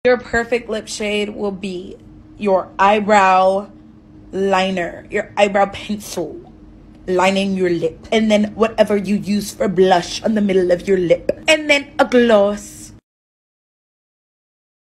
Your perfect lip shade will be your eyebrow liner, your eyebrow pencil lining your lip, and then whatever you use for blush on the middle of your lip, and then a gloss